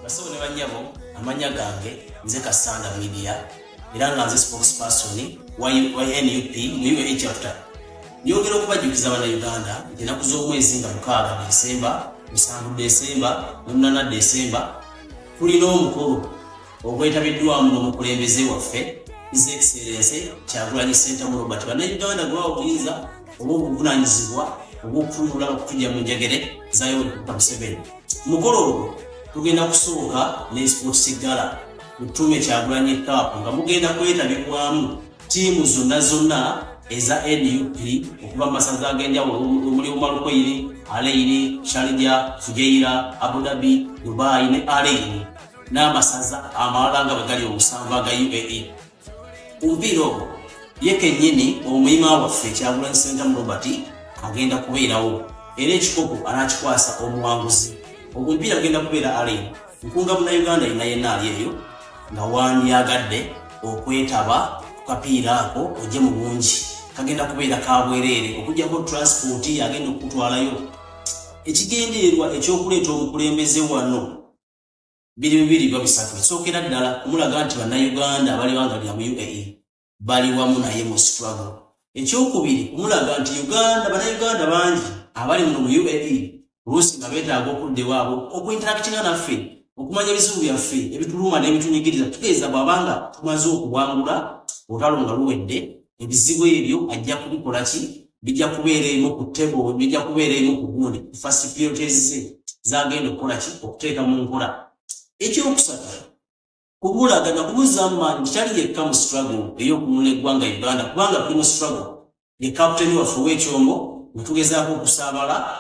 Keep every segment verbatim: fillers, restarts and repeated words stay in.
Basawo ne banyabo amanya gange nze Kasanda Media era nga nze spokesperson wa N U P mu U A chapter. Nyongera okubajukiza bana Uganda nti ennaku z'omwezi nga mukaaga Desemba, musanvu Desemba, munana Desemba tulina omukolo ogwetabiddwamu n'omukulembeze waffe His Excellency Kyagulanyi Ssentamu Robert. Bana Uganda gwa obuyinza obw'obuvunaanyizibwa obw'okutunula okutujja mu njegere za Yoweri Museveni. Mukolo ogwo tugenda kusooka ne sports gala mutume Kyagulanyi Cup nga mugenda kwetabibwamu tiimu zonna zonna eza N U P okuva masaza agenjawulo omuli Omalukoyiri, Aleyiri, Sharjah, Fujairah, Abu Dhabi, Dubai ne Aleyiri n'amasaza amalala nga bwe gali omusanvu aga U A E. Umupira ogwo ye kennyini omuyima waffe Kyagulanyi Ssentamu Robert agenda kubeerawo era ekikopo anakikwasa omuwanguzi. Omupiira agenda kubeera Aleyiri. Nkunga Munnayuganda yenna yenna ali eyo nga wandyagadde okwetaba ku kapiira ako ojje mu bungi. Kagenda kubeera ka bwereere okujjako transport agenda okutwalayo. Ekigendererwa ekyokuleeta omukulembeze wano biri bibiri biba bisatu. Ekisookera ddala kumulaga nti Bannayuganda bali bangalira mu U A E bali wamu naye mu struggle. Ekyokubiri kumulaga nti Uganda Bannayuganda bangi abali mu U A E oluusi nga beetaaga okudda ewaabwe okuinteractinga naffe okumanya ebizibu byaffe ebituluma n'ebitunyigiriza tutegeeza bw'abanga tumaze okuwangula olutalo nga luwedde ebizibu ebyo ajja kubikola ki bijja kubeera emu ku table bijja kubeera emu ku gundi first priorities ze zagenda okukola ki okuteeka mu nkola. Ekyokusatu kubulagana kubuzaamu maanyi tikyali yekka mu struggle ey'okununula eggwanga Uganda kubanga tuli mu struggle ne kapiteni waffe ow'ekyombo ne tugezaako okusaabala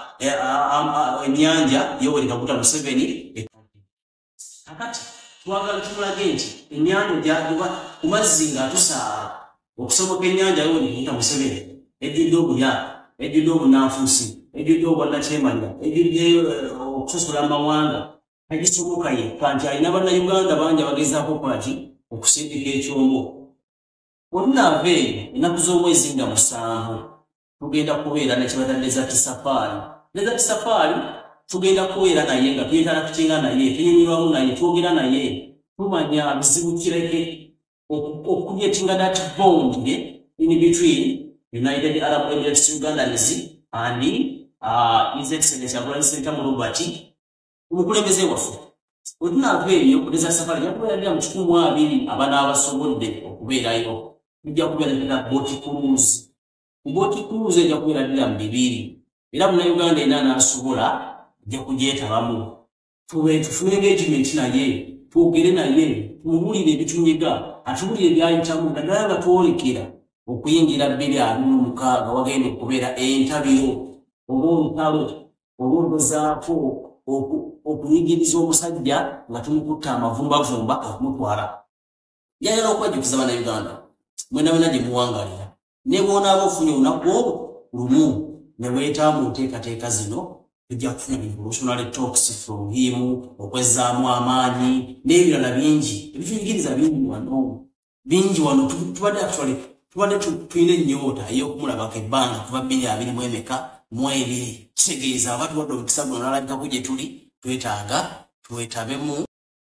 ennyanja Yoweri Kaguta Museveni. Kakati twagala tumulage nti ennyanja gy'aduba ku mazzi ng'atusaala okusoboka ennyanja Yoweri Kaguta Museveni ejjudde obulya, ejjudde obunanfuusi, ejjudde obwannakyemalira, ejjudde okusosola amawanga agisoboka yekka nti alina Bannayuganda bangi abagezaako okukola ki okusindika ekyombo. Bonna eyo ennaku z'omwezi nga musanvu tugenda kubeera nekyebatadde Desert Safari. Desert Safari tugenda kubeera naye nga tuyitana tukinga naye tunyumirwamu naye twogera naye tumanya bizibu kireke okugetinga that bond in between United Arab Emirates Ugandans and uh, His Excellency Kyagulanyi Ssentamu Robert omukulembeze waffe. Bwe tunaava eyo ku Desert Safari yatubeera mu kikumi mu abiri abanaabasobodde okubeerayo tujja kubeera ddala boat cruise. Boat cruise ejja kubeera ddala mu bibiri era Munnayuganda yenna n'asobola ajja kugyetabamu. Tube tufune engagement naye twogere naye tumubulire ebitunyiga atubulire ebyayitamu naddala nga twolekera okuyingira bbiri abiri n'omukaaga wagenda okubeera entabiro oba olutalo oba ogezaako okuyigiriza omusajja nga tumukutta amavumbavumba okumutwala. Njagala okwajjukiza Bannayuganda mwena mwena gye muwangalira ne bw'onaaba ofunye olunaku olwo lumu ne weetaamu nteekateeka zino tujja kufuna evolutionary talks from him okwezzaamu amaanyi n'ebirala bingi ebitunyigiriza bingi wano bingi wano tubadde actually tubadde tulina ennyota ey'okumulabako ebbanga kuva bbiri abiri mu emeka mu ebiri kitegeeza aba tuwadde omukisa guno n'alabikako gye tuli twetaaga twetabemu.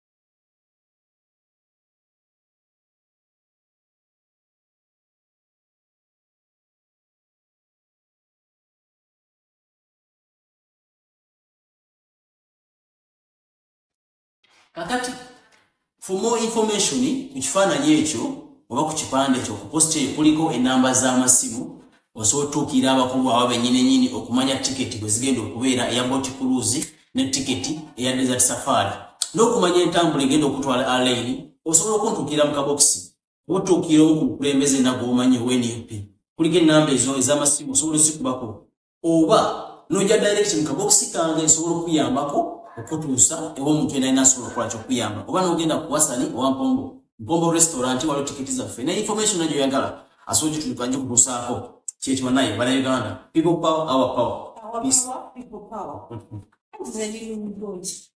Kakati for more information ku kifaananyi ekyo oba ku kipande ekyo ku post eyo kuliko enamba z'amasimu osobola otuukira abakulu abo bennyininyini okumanya tiketi bwe zigenda okubeera eya boat cruise ne tiketi eya Desert Safari n'okumanya entambula egenda okutwala Aleyiri. Osobola okuntuukira mu kabokisi otuukira omu ku mukulembeze nagw'omanyi owa N U P kuliko enamba ezo ez'amasimu osobola ozikubako oba n'ojja direct mu kabokisi kange nsobola okuyambako okutuusa ew'omuntu yenna yenna asobola okukola ky'okuyamba oba n'ogenda ku Wasani owa Mpombo Mpombo restaurant waliwo tiketi zaffe ne information nagyo oyagala asobola gituuka nje kutuusaako kyekyo banaye Bannayuganda. People power, our power. Our Peace. power, people power. That's very good.